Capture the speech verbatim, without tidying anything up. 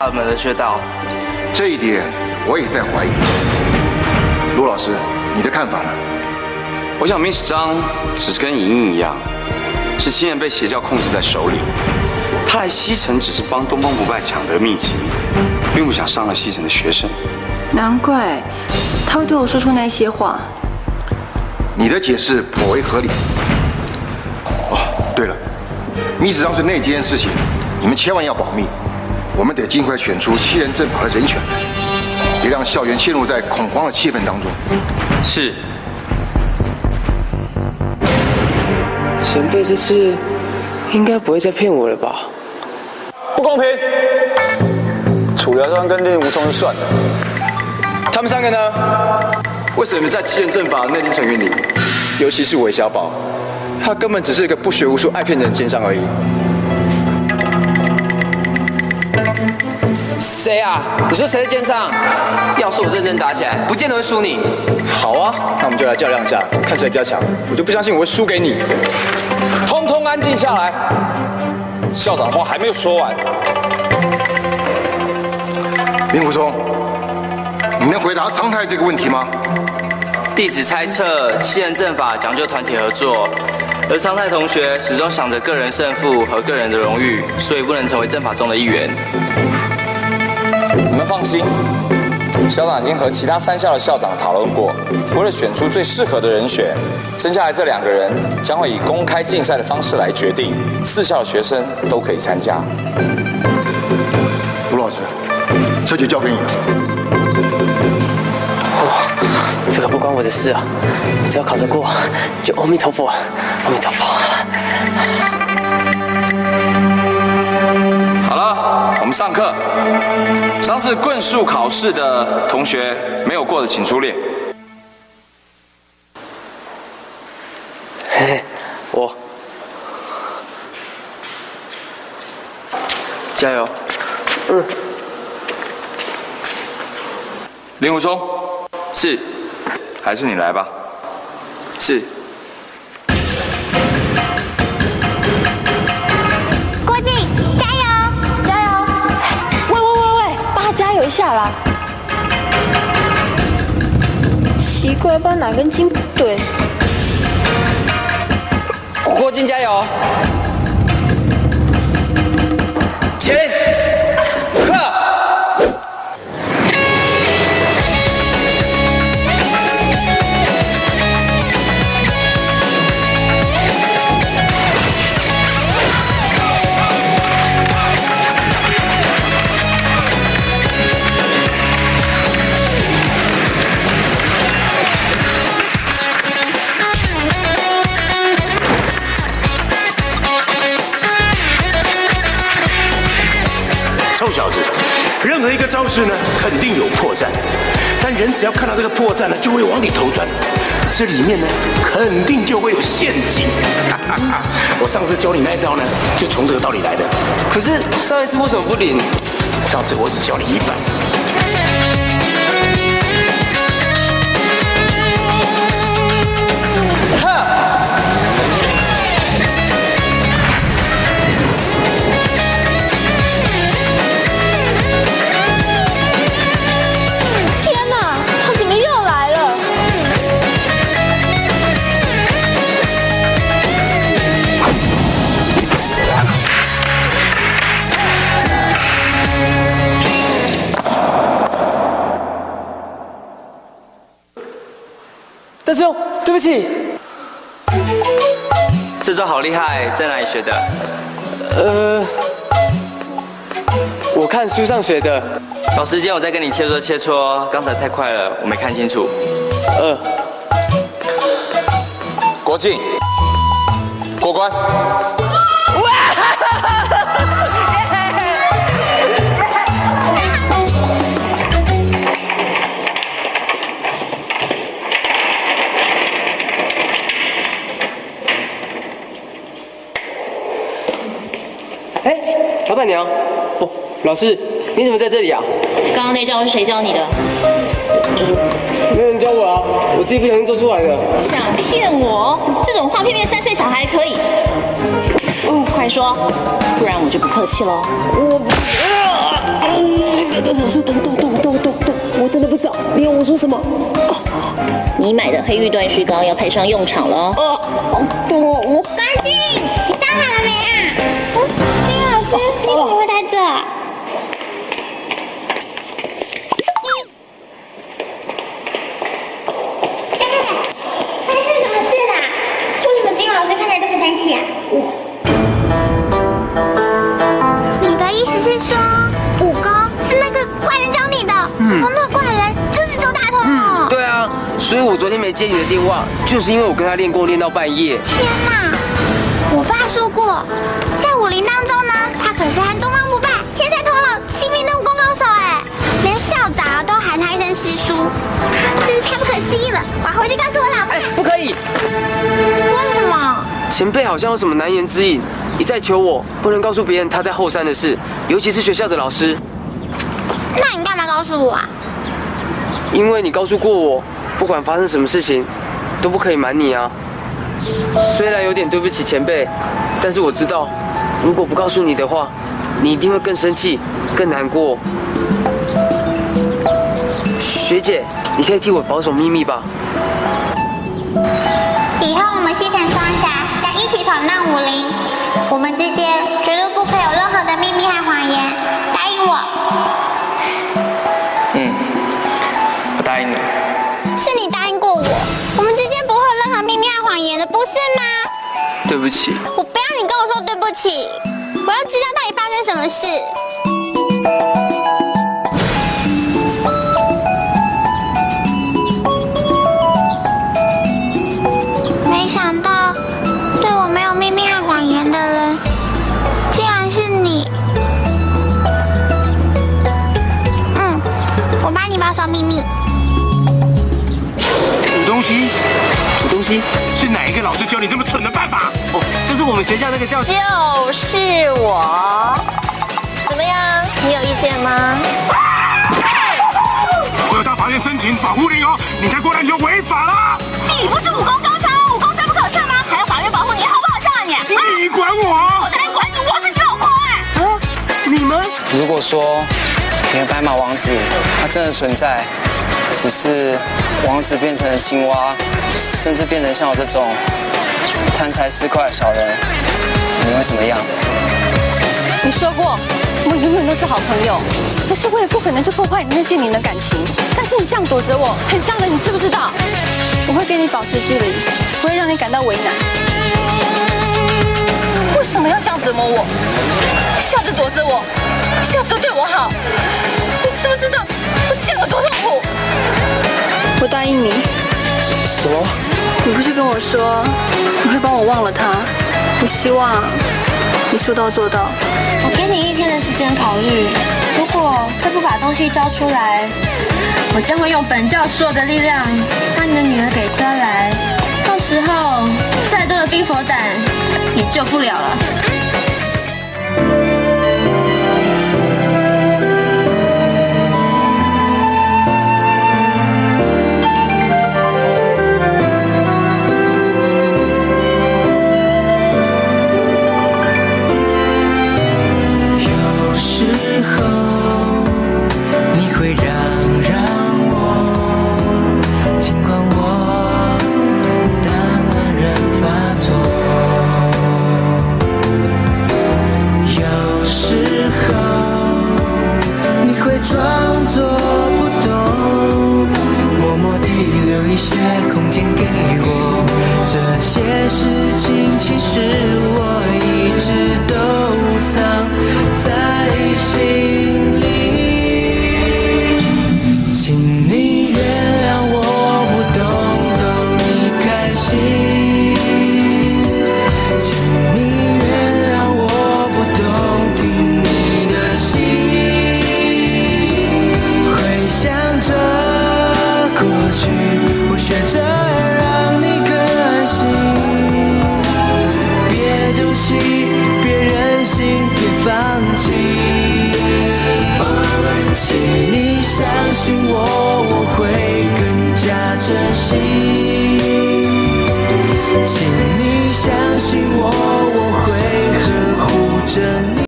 他们的穴道。 这一点我也在怀疑。卢老师，你的看法呢？ 我想 Miss 张只是跟莹莹一样，是亲人被邪教控制在手里。他来西城只是帮东方不败抢得秘籍，并不想伤了西城的学生。 难怪他会对我说出那些话。 你的解释颇为合理。哦，对了 ，Miss 张是那件事情，你们千万要保密。我们得尽快选出七人阵法的人选，别让校园陷入在恐慌的气氛当中。 是。 前辈这次应该不会再骗我了吧？ 不公平！楚留川跟令狐冲是算的，他们三个呢？为什么在七人阵法的内定成员里，尤其是韦小宝，他根本只是一个不学无术、爱骗人的奸商而已？ 谁啊？你说谁是奸商？要是我认真打起来，不见得会输你。 好啊，那我们就来较量一下，看谁比较强。我就不相信我会输给你。 通通安静下来。校长的话还没有说完。 令狐冲，你能回答苍太这个问题吗？ 弟子猜测，七人阵法讲究团体合作，而苍太同学始终想着个人胜负和个人的荣誉，所以不能成为阵法中的一员。 你们放心，校长已经和其他三校的校长讨论过，为了选出最适合的人选，剩下来这两个人将会以公开竞赛的方式来决定，四校的学生都可以参加。 卢老师，这就交给你了。 哦，这个不关我的事啊，我只要考得过，就阿弥陀佛，阿弥陀佛。 好了，我们上课。上次棍术考试的同学没有过的，请出列。 嘿嘿，我加油。 嗯。 令狐冲， 是。 还是你来吧。 是。 郭靖，加油！加油！喂喂喂喂，帮他加油一下啦！奇怪，不知道哪根筋不对。 郭靖加油！前，克。 臭小子，任何一个招式呢，肯定有破绽，但人只要看到这个破绽呢，就会往里头钻，这里面呢，肯定就会有陷阱。我上次教你那一招呢，就从这个道理来的。 可是上一次为什么不领？ 上次我只教你一半。 大师兄，对不起。 这招好厉害，在哪里学的？ 呃，我看书上学的。 找时间我再跟你切磋切磋，刚才太快了，我没看清楚。 呃， 国靖，过关。 哎，老板娘，哦，老师，你怎么在这里啊？ 刚刚那招是谁教你的？ 没有人教我啊，我自己不小心做出来的。 想骗我？这种话骗骗三岁小孩可以？哦，快说，不然我就不客气喽。 我不。 什么？ 你买的黑玉断续膏要派上用场了哦。 哦，对我我。 关静，你上好了没啊？哦，金老师，你怎么会在这？发生什么事啦？为什么金老师看起来这么生气啊？你的意思是说，武功是那个怪人教你的？嗯，那个怪人就是周大同哦。 对啊，所以我昨天没接你的电话，就是因为我跟他练功练到半夜。 天哪！我爸说过，在武林当中呢，他可是喊东方不败、天才童姥、齐名的武功高手哎，连校长都喊他一声师叔，真是太不可思议了！我要回去告诉我老爸。 哎，不可以！ 为什么？ 前辈好像有什么难言之隐，一再求我不能告诉别人他在后山的事，尤其是学校的老师。 那你干嘛告诉我啊？ 因为你告诉过我，不管发生什么事情，都不可以瞒你啊。虽然有点对不起前辈，但是我知道，如果不告诉你的话，你一定会更生气、更难过。学姐，你可以替我保守秘密吧？ 以后我们西城双侠将一起闯荡武林，我们之间绝对不可以有任何的秘密和谎言，答应我。 嗯，我答应你。 是你答应过我，我们之间不会有任何秘密和谎言的，不是吗？ 对不起。 我不要你跟我说对不起，我要知道到底发生什么事。没想到对我没有秘密和谎言的人，竟然是你。嗯，我帮你保守秘密。 煮东西， 煮东西是哪一个老师教你这么蠢的办法？ 哦，就是我们学校那个教师。 就是我。怎么样？你有意见吗？ 我有到法院申请保护令哦，你再过来你就违法了。 你不是武功高强，武功深不可测吗？还要法院保护你，好不好笑啊你？ 你管我？ 我才管你！我是你老婆哎！ 啊，你们？ 如果说你的白马王子他真的存在，只是王子变成了青蛙，甚至变成像我这种贪财失快的小人，你会怎么样？ 你说过，我们永远都是好朋友，可是我也不可能去破坏你那见你的感情。但是你这样躲着我，很伤人，你知不知道？我会跟你保持距离，不会让你感到为难。为什么要这样折磨我？笑着躲着我，笑着对我好，你知不知道我这样有多痛苦？我答应你。 什么？ 你不是跟我说你会帮我忘了他？我希望你说到做到。 我给你一天的时间考虑，如果再不把东西交出来，我将会用本教所有的力量把你的女儿给抓来，到时候再多的冰佛胆也救不了了。 一些空间给我，这些事情其实我一直都藏在心里。请你原谅我不懂懂你开心，请你原谅我不懂听你的心，回想着过去。学着让你更安心，别赌气，别任性，别放弃。请你相信我，我会更加珍惜。